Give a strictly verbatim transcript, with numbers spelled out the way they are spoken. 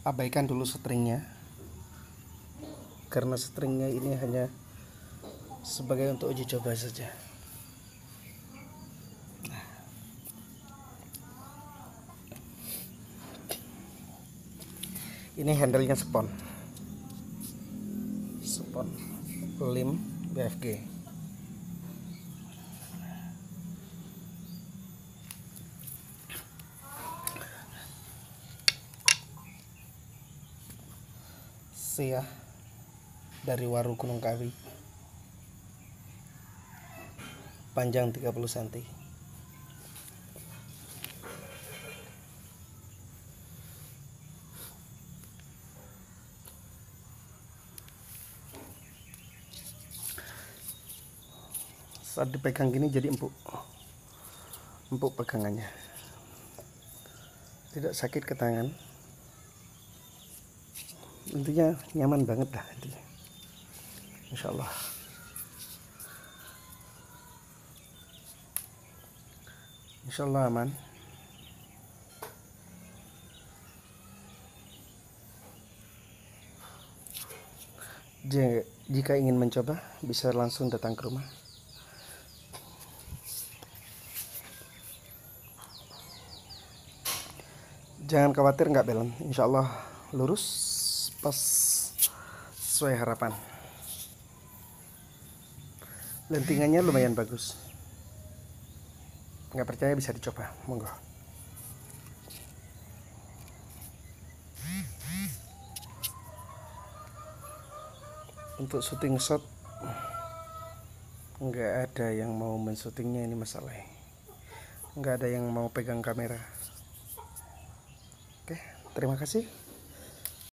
abaikan dulu stringnya, karena stringnya ini hanya sebagai untuk uji coba saja. Ini handle-nya spon spon lim B F G. Sia dari Waru Gunung Kawi, panjang tiga puluh sentimeter. Saat dipegang gini jadi empuk empuk pegangannya, tidak sakit ke tangan, intinya nyaman banget lah intinya. Insya Allah. Insya Allah aman. Jika ingin mencoba bisa langsung datang ke rumah. Jangan khawatir nggak belen, insya Allah lurus pas sesuai harapan. Lentingannya lumayan bagus. Nggak percaya bisa dicoba, monggo. Untuk syuting shot nggak ada yang mau mensyutingnya, ini masalahnya. Nggak ada yang mau pegang kamera. Oke, terima kasih.